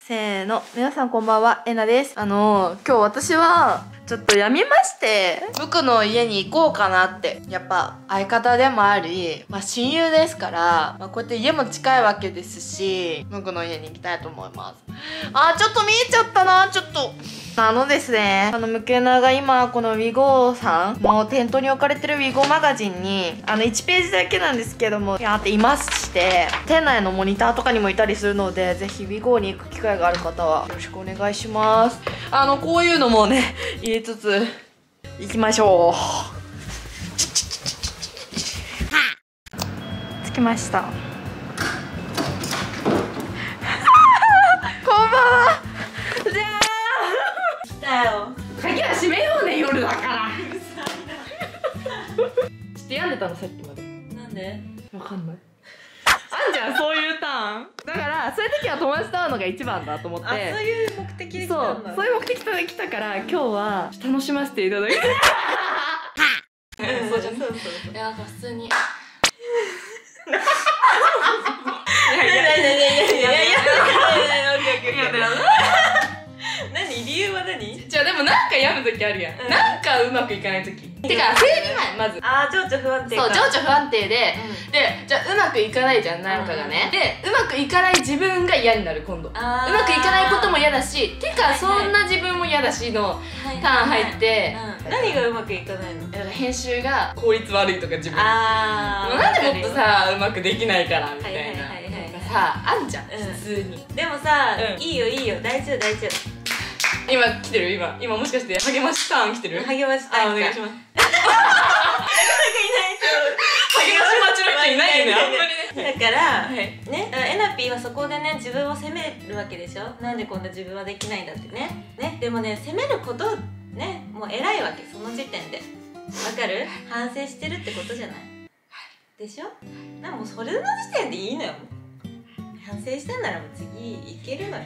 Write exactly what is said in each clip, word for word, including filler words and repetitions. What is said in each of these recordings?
せーの、皆さんこんばんは、えなです。あのー、今日私はちょっとやみまして僕の家に行こうかなって。やっぱ相方でもあり、まあ親友ですから、まあ、こうやって家も近いわけですし、僕の家に行きたいと思います。あー、ちょっと見えちゃったな、ちょっと。あのですね、あのムケナが今この ウィゴ さんの店頭に置かれてる ウィゴ マガジンにあのいちページだけなんですけどもやっていまして、店内のモニターとかにもいたりするので、ぜひ ウィゴ に行く機会がある方はよろしくお願いします。あのこういうのもね入れつつ行きましょう。着きました。こんばんは。じゃあ鍵は閉めようね、夜だからちょっと病んでたのさっきまで。 なんで？ わかんない。あんじゃん、そういうターンだから、そういう時は友達と会うのが一番だと思って。 あ、そういう目的で来たんだ。 そう、そういう目的で来たから今日は楽しませていただきたい。 そうじゃん。そうそう。 いや、なんか普通にいやいやいやいやいやいやいやいやいや。何？理由は何？ じゃあでもなんか病む時あるやん、うん、なんかうまくいかない時てか生理前まずあー情緒不安定か。 そう情緒不安定で、うん、でじゃあうまくいかないじゃんなんかがね、うん、でうまくいかない自分が嫌になる今度。うまくいかないことも嫌だしてかそんな自分も嫌だしのターン入って、 何がうまくいかないの？ だから編集が効率悪いとか自分あーなんでもっとさうまくできないからみたいななんかさあんじゃん普通に。 でもさいいよいいよ大丈夫大丈夫。 今来てる今今もしかして励ましターン来てる？ 励ましターンお願いします。 なかなかいないけど励まし待ちの人いないよねあんまりね。 だからねえなぴーはそこでね自分を責めるわけでしょ。なんでこんな自分はできないんだってね。ねでもね責めることねもう偉いわけその時点で。わかる？反省してるってことじゃない。でしょ。でもそれの時点でいいのよ。反省したんならもう次いけるのよ。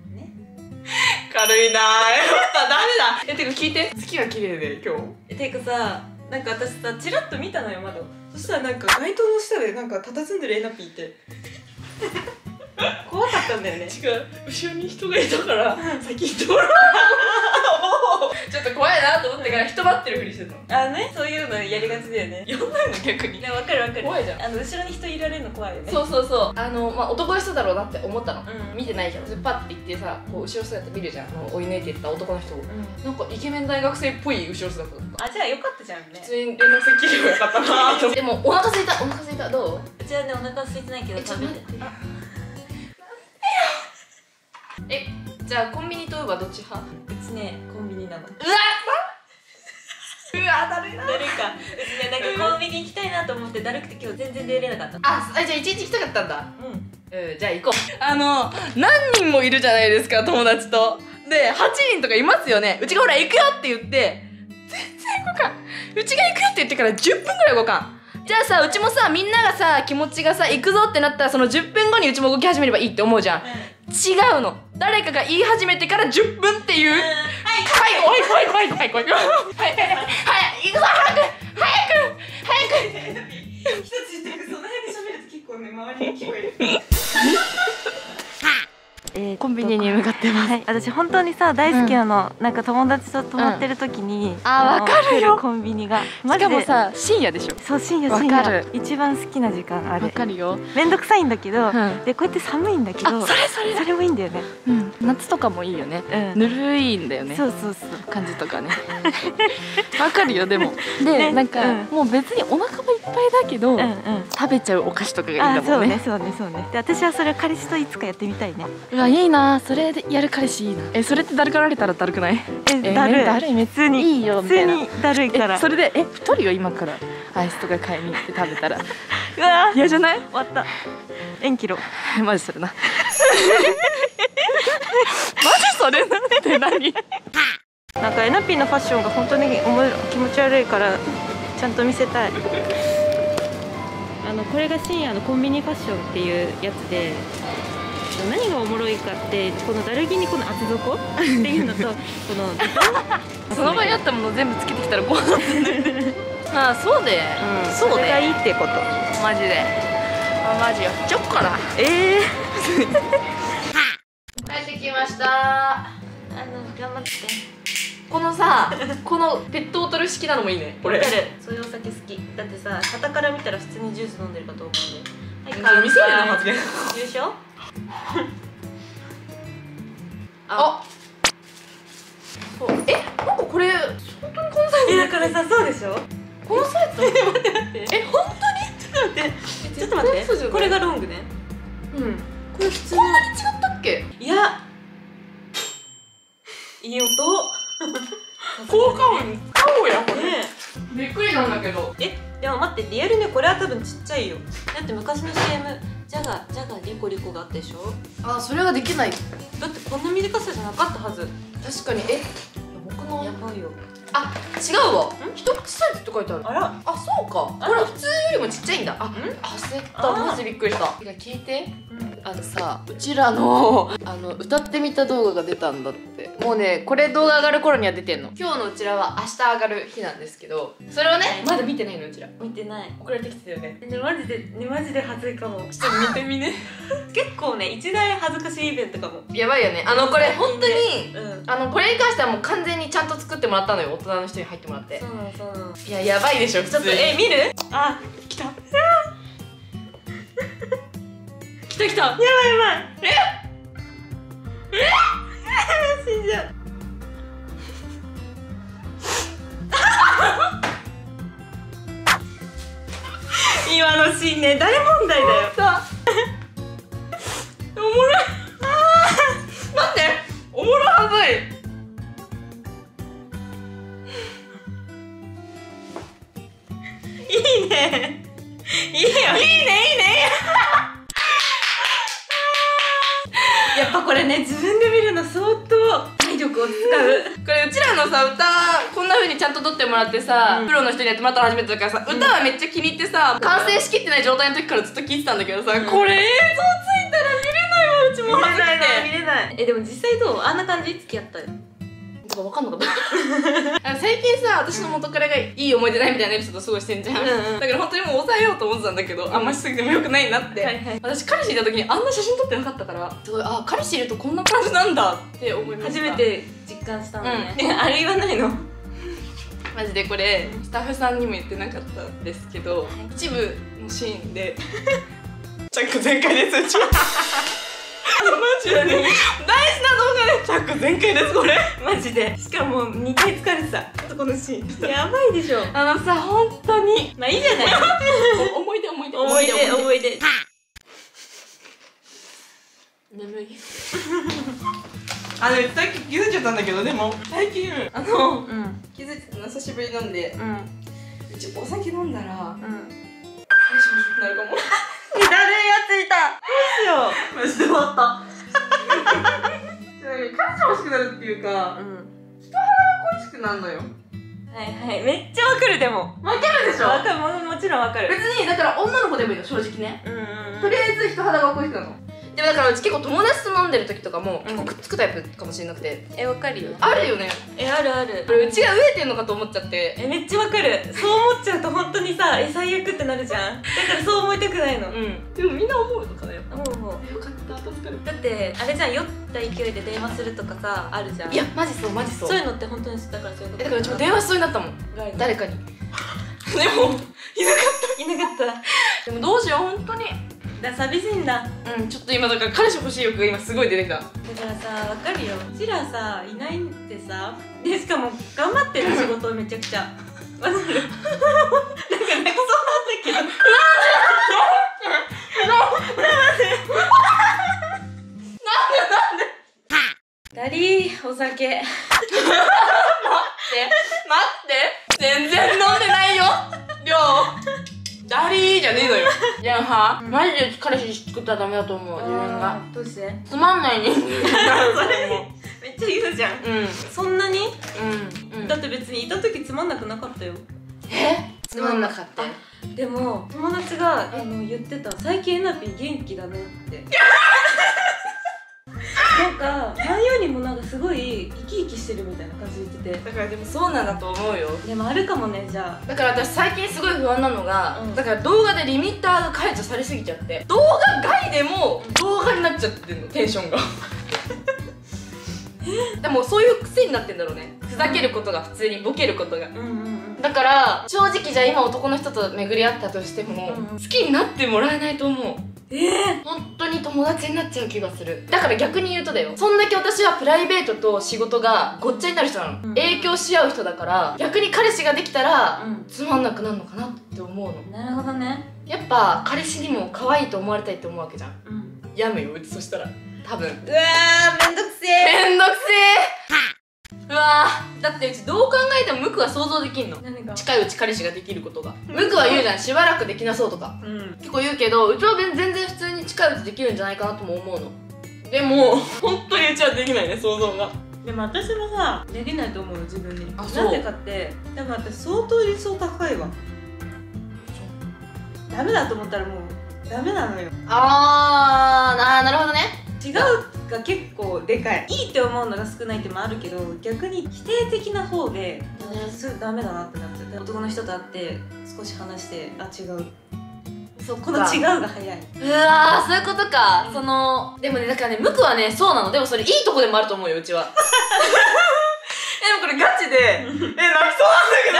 軽いなー。やっぱダメだ。え、てか聞いて、月が綺麗で今日。 てかさ、なんか私さチラッと見たのよ窓。そしたらなんか街灯の下でなんか佇んでるえなぴーって怖かったんだよね。 違う、後ろに人がいたから先行ってもらう。ちょっと怖いなと思ってから人待ってるふりしてたの。 あのね、そういうのやりがちだよね。 やんないの逆に。 いや、わかるわかる。 怖いじゃん。 あの後ろに人いられるの怖いよね。 そうそうそう。あのまあ男の人だろうなって思ったの。 うん、 見てないじゃん。それパッて行ってさ、こう後ろ姿見るじゃん。あの追い抜いていった男の人を。 うん、 なんかイケメン大学生っぽい後ろ姿だった。 あ、じゃあよかったじゃんね。 普通に連絡先切ればよかったなと。でもお腹空いたお腹空いたどう？ うちはねお腹空いてないけど食べて。 え、じゃあコンビニとウーバーどっち派？ うちねコンビニなの。うわっうわだるいな。 だるいか。うちねなんかコンビニ行きたいなと思ってだるくて今日全然出れなかった。 あ、じゃあ一日行きたかったんだ。 うん。 うん、じゃあ行こう。あの何人もいるじゃないですか友達と。ではちにんとかいますよね。うちがほら行くよって言って全然動かん。うちが行くよって言ってからじゅっぷんぐらい動かん。じゃあさうちもさみんながさ気持ちがさ行くぞってなったらそのじゅっぷんごにうちも動き始めればいいって思うじゃん。うん、違うの。誰かが言い始めてからじゅっぷんっていう。うん、はいはいおい怖い怖い怖い怖い怖い。はいはいはい行くぞ早く早く早く。 一つ言ってくその辺で喋ると結構ね周りに聞こえる。 えー、コンビニに向かってます。はい、 私本当にさ大好きなの、うん、なんか友達と泊まってる時に、うん、 あーわかるよコンビニがしかもさ深夜でしょ。 そう深夜深夜一番好きな時間あれ。 わかるよ。 めんどくさいんだけど、うん、でこうやって寒いんだけど、 それそれそれもいいんだよね。 うん、夏とかもいいよね。うん、ぬるいんだよね。 そうそうそう感じとかね。わかるよでも。で、ね、なんか、うん、もう別にお腹もいっぱいだけど、うんうん、食べちゃうお菓子とかがいいんだもんね。 そうねそうねそうね。で私はそれ彼氏といつかやってみたいね。 うわいいなそれ。それでやる彼氏いいな。え、それってだるかられたらだるくない？ え、だるい。 だるいめっちゃいいよみたいな。 普通にだるいから。 それでえ太るよ今からアイスとか買いに行って食べたら。うわ嫌じゃない？ 終わった。縁切ろ。 マジそれな。マジそれなって何？ なんかえなぴーのファッションが本当に気持ち悪いからちゃんと見せたい。あのこれが深夜のコンビニファッションっていうやつで。何がおもろいかってこのだるぎにこの厚底っていうのとこのその場にあったもの全部つけてきたらこうなってね。ああそうで、 うん、そうでそれがいいってこと。 マジであマジやっちゃおっかな。 ええー、 帰ってききました。 あの頑張って。 このさこのペットボトル式なのもいいね。これわかる。そういうお酒好きだってさ、傍から見たら普通にジュース飲んでるかと思うんで。はい、 未成年の発言優勝あそうえなんかこれ本当にこのサイズ。 えだからさ、そうでしょ。 このサイズ待って待ってえ本ちょっと待ってちょっと待ってこれがロングね。 当にうんこれ普通こんなに違ったっけ。 いやいい音効果音使おうやこれ。 ねびっくりなんだけど。 えでも待って、リアルねこれは多分ちっちゃいよ。だって昔の シーエム ジャガジャガリコリコがあったでしょ。 あそれができない。 だってこんな短さじゃなかったはず。 確かにえ僕のやばいよ。 あ違うわ一口サイズって書いてある。 あらあそうかこれ普通よりもちっちゃいんだ。あ焦ったマジびっくりした。いや聞いてあのさうちらのあの歌ってみた動画が出たんだって。もうねこれ動画上がる頃には出てんの。今日のうちらは明日上がる日なんですけどそれをねまだ見てないのうちら。 見てない。 送られてきてたよね。 ねマジでねマジで恥ずいかも。 ちょっと見てみね結構ね一大恥ずかしいイベントかも。 やばいよね。あのこれ本当にうんあのこれに関してはもう完全にちゃんと作ってもらったのよ。大人の人に入ってもらって。 そうなのそうなの。 いややばいでしょ普通に。 ちょっとえ見る？あ来た。や来た来た。 ばいやばい。ええ死んじゃう。今のシーンね大問題だよ。 さおもろい。待っておもろはずい。 いいねいいよいいねいいねやっぱこれね自分で見るの相当体力を使う。 これうちらのさ歌こんな風にちゃんと撮ってもらってさ、うん、プロの人にやってもらったの初めてだからさ、うん、歌はめっちゃ気に入ってさ、うん、完成しきってない状態の時からずっと聴いてたんだけどさ、うん、これ映像ついたら見れないわうちも恥ずくて見れない。えでも実際どう？あんな感じ付き合ったよとか分かんなかった最近さ私の元彼がいい思い出ないみたいなエピソードすごいしてんじゃん、うんうん、だから本当にもう抑えようと思ってたんだけど、うん、あんましすぎてもよくないなって、はいはい、私彼氏いた時にあんな写真撮ってなかったからすごいあ彼氏いるとこんな感じなんだって思いました。 初めて実感したのね、うん、あれ言わないのマジでこれスタッフさんにも言ってなかったんですけど、はい、一部のシーンでチャック全開ですうちはマジで大事な動画でチャック全開ですこれマジで。しかもにかい疲れてたこのシーンやばいでしょ。 あのさ本当にまあいいじゃない思い出思い出思い出思い出眠いあのさっき気づいちゃったんだけどでも最近あの、うん、気づいてたの久しぶりに飲んで、うん、うちお酒飲んだら、うん、話もなるかもだるいやついた。どうしよう。 マジで終わった彼氏欲しくなるっていうか、うん、人肌が恋しくなるのよ。 はいはいめっちゃわかる。でもわかるでしょ。 わかる も, もちろんわかる。 別にだから女の子でもいいの正直ね、うんうんうん、とりあえず人肌が恋しくなるの。でもだからうち結構友達と飲んでる時とかも結構くっつくタイプかもしれなくて、 えわかるよ。 あるよね。 えあるある。 これうちが飢えてんのかと思っちゃって。 えめっちゃわかる。そう思っちゃうと本当にさえ最悪ってなるじゃん。だからそう思いたくないの。うんでもみんな思うのかなやっぱ。 思う思う。 よかった助かる。 だってあれじゃん酔った勢いで電話するとかさあるじゃん。 いやマジそうマジそう。 そういうのって本当にだからそういうこと。 だからうちも電話しそうになったもん誰かに。でもいなかったいなかった。 でもどうしよう本当に。 だ寂しいんだ。 うんちょっと今だから彼氏欲しい欲が今すごい出てきた。だからさわかるよ。うちらさいないってさでしかも頑張ってる仕事めちゃくちゃわかる。なんか泣きそうなんだけどなんでなんでダリーお酒待って待って全然飲んでないよ量ダリーじゃねえのよ。じゃあはマジで彼氏作ったらダメだと思う自分が。 どうして？ つまんない人間になると思う。 めっちゃ言うじゃん。うんそんなに？うん、うん、だって別にいた時つまんなくなかったよ。 え？つまんなかった。 でも友達があの言ってた最近エナピー元気だねってなんか前よりもなんかすごい生き生きしてるみたいな感じで言ってて。 だからでもそうなんだと思うよ。 でもあるかもねじゃあ。 だから私最近すごい不安なのが、うん、だから動画でリミッターが解除されすぎちゃって動画外でも動画になっちゃってるのテンションがでもそういう癖になってんだろうね、ふざけることが普通にボケることが。 うんうんうん。 だから正直じゃあ今男の人と巡り合ったとしても、 うんうん、 好きになってもらえないと思う。 ええー、 本当に友達になっちゃう気がする。だから逆に言うとだよ、そんだけ私はプライベートと仕事がごっちゃになる人なの、うん、影響し合う人だから、逆に彼氏ができたら、うん、つまんなくなるのかなって思うの。 なるほどね。 やっぱ彼氏にも可愛いと思われたいって思うわけじゃん、うん、やむようち。そしたら多分、うわー、めんどくせえめんどくせえうわー、だってうちどう考えてもムクは想像できんの。 何が？ 近いうち彼氏ができることが。ムクは言うじゃん、しばらくできなそうとか、うん、結構言うけど、うちは全然普通に近いうちできるんじゃないかなとも思うの。でも本当にうちはできないね、想像が。 でも私もさ、できないと思うよ、自分に。 あ、そう。 なんでかって、多分私相当理想高いわ。ダメだと思ったらもうダメなのよ。 あー、あー、なるほどね。 違うが結構でかい。いいって思うのが少ないってもあるけど、逆に否定的な方で、それダメだなってなっちゃう。男の人と会って少し話して、あ、違う、 そっか、 この違うが早い。 うわー、そういうことか。そのでもね、だからね、ムクはね、そうなの。でもそれいいとこでもあると思うよ、うちは。え、でもこれガチでえ、泣きそうなんだけど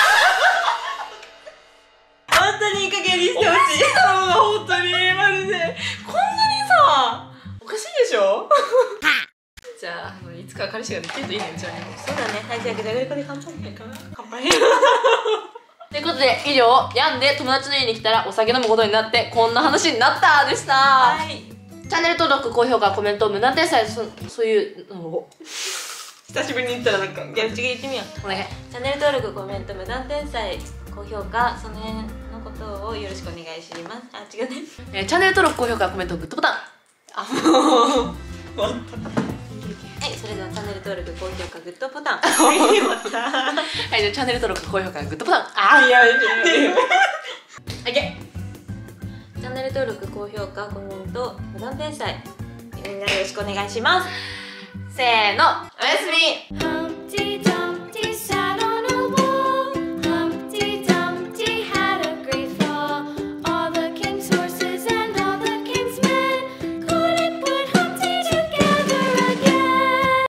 本当にいい加減にしてほしい。 おかしいだろうが、本当にマジでこんなにさ、おかしいでしょじゃあ、あのいつか彼氏ができるといいね、うちはね。 そうだね。はい、じゃあグダグダで乾杯。 乾杯ということで、以上、病んで友達の家に来たらお酒飲むことになってこんな話になったでした。はい。チャンネル登録、高評価、コメント、無断転載、そそういうのを久しぶりに言ったらなんか、 じゃあうちが言ってみよう。 お願い。 チャンネル登録、コメント、無断転載、高評価、その辺のことをよろしくお願いします。あ、違うね。 えー、チャンネル登録、高評価、コメント、グッドボタン。あ、もう終わった。 はい、それではチャンネル登録、高評価、グッドボタン。 はい、じゃあチャンネル登録、高評価、グッドボタン。あー、いや、いけ。いけ。 チャンネル登録、高評価、コメント、無断転載、みんなよろしくお願いします。 せーの、おやすみ。